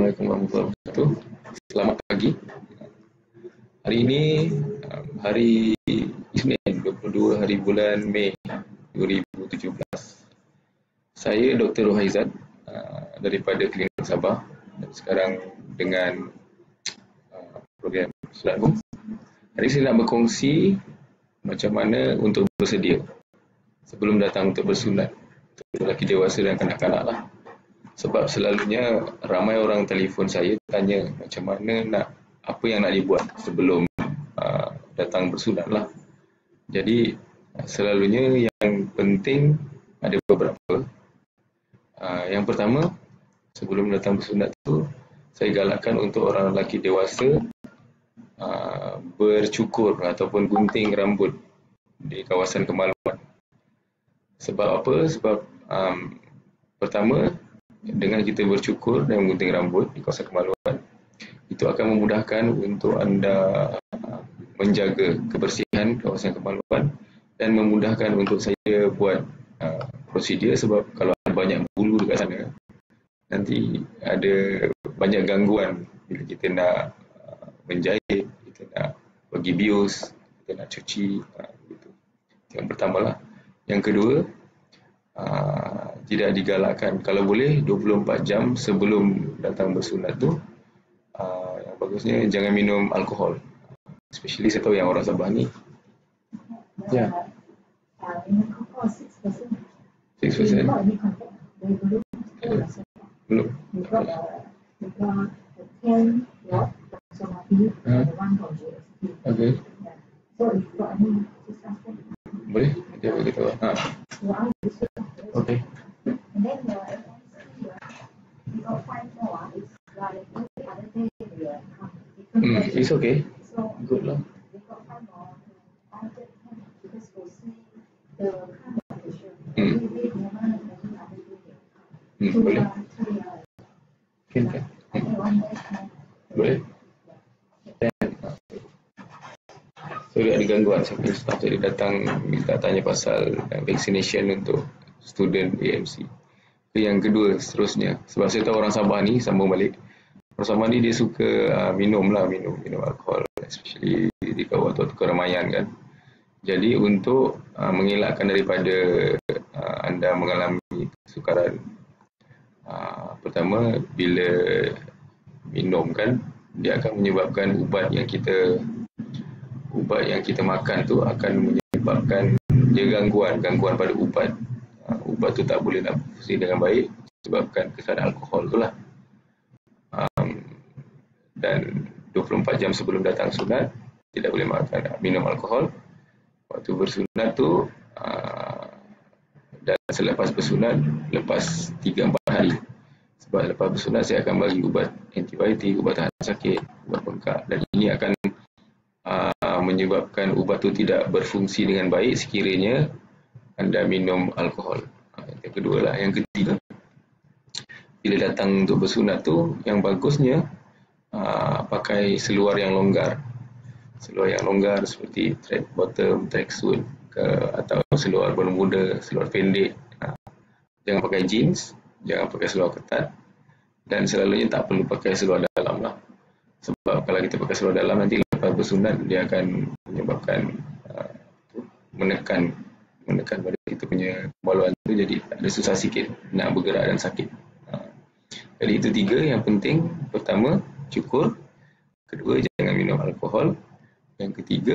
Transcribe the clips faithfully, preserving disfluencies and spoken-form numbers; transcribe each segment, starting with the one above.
Assalamualaikum warahmatullahi wabarakatuh. Selamat pagi. Hari ini hari Isnin, dua puluh dua hari bulan Mei dua ribu tujuh belas. Saya Doktor Rohaizat daripada Klinik Sabah dan sekarang dengan program Surat Agung. Hari ini saya nak berkongsi macam mana untuk bersedia sebelum datang untuk bersunat untuk lelaki dewasa dan kanak-kanak lah. Sebab selalunya ramai orang telefon saya tanya macam mana nak, apa yang nak dibuat sebelum uh, datang bersunat lah. Jadi selalunya yang penting ada beberapa. Uh, yang pertama, sebelum datang bersunat tu, saya galakkan untuk orang lelaki dewasa uh, bercukur ataupun gunting rambut di kawasan kemaluan. Sebab apa? Sebab um, pertama, dengan kita bercukur dan menggunting rambut di kawasan kemaluan, itu akan memudahkan untuk anda menjaga kebersihan kawasan kemaluan dan memudahkan untuk saya buat uh, prosedur. Sebab kalau ada banyak bulu dekat sana, nanti ada banyak gangguan bila kita nak uh, menjahit, kita nak bagi bius, kita nak cuci, uh, gitu. Yang pertama lah. Yang kedua, Uh, tidak digalakkan, kalau boleh dua puluh empat jam sebelum datang bersunat tu, uh, yang bagusnya jangan minum alkohol. Especially saya tahu yang orang Sabah ni. Ya. six percent. Belum. Okey. Boleh? Dia bagi tahu. Ha. Okay. Hmm, it's okay. Good lah. Hmm. Hmm, boleh. Kan kan. Hmm. Boleh. So, dia ada gangguan sampai staff jadi datang minta tanya pasal vaccination untuk student A M C. Yang kedua, seterusnya, sebab saya tahu orang Sabah ni, sambung balik, orang Sabah ni dia suka uh, minum lah, minum minum alkohol, especially di kawasan keramaian kan. Jadi untuk uh, mengelakkan daripada uh, anda mengalami kesukaran, uh, pertama, bila minum kan, dia akan menyebabkan ubat yang kita ubat yang kita makan tu akan menyebabkan dia gangguan, gangguan pada ubat. Uh, ubat tu tak boleh nak berfungsi dengan baik sebabkan kesan alkohol tu lah. Um, dan dua puluh empat jam sebelum datang sunat, tidak boleh makan, minum alkohol. Waktu bersunat tu, uh, dan selepas bersunat, lepas tiga empat hari. Sebab lepas bersunat saya akan bagi ubat antibiotik, ubat tahan sakit, ubat bengkak. Dan ini akan uh, menyebabkan ubat tu tidak berfungsi dengan baik sekiranya anda minum alkohol. Yang kedua lah. Yang ketiga, bila datang untuk bersunat tu, yang bagusnya uh, pakai seluar yang longgar. Seluar yang longgar seperti track bottom, track suit ke, atau seluar bermuda, seluar pendek. Uh, jangan pakai jeans, jangan pakai seluar ketat, dan selalunya tak perlu pakai seluar dalam lah. Sebab kalau kita pakai seluar dalam, nanti lepas bersunat dia akan menyebabkan uh, menekan menekan pada kita punya kemaluan tu, jadi ada susah sikit nak bergerak dan sakit. Ha. Jadi itu tiga yang penting. Pertama, cukur. Kedua, jangan minum alkohol. Yang ketiga,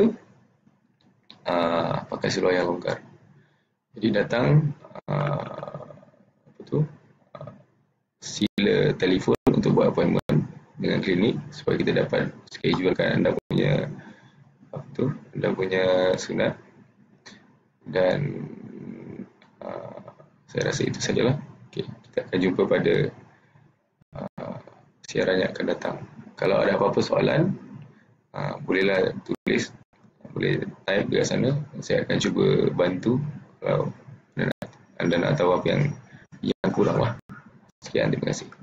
uh, pakai seluar yang longgar. Jadi datang, uh, apa tu, uh, sila telefon untuk buat appointment dengan klinik supaya kita dapat schedulekan anda punya apa tu, anda punya sunat. Dan uh, saya rasa itu sajalah. Okay, kita akan jumpa pada uh, siaran yang akan datang. Kalau ada apa-apa soalan, uh, bolehlah tulis, boleh type dekat sana. Saya akan cuba bantu kalau anda nak tahu apa yang yang kurang lah. Sekian, terima kasih.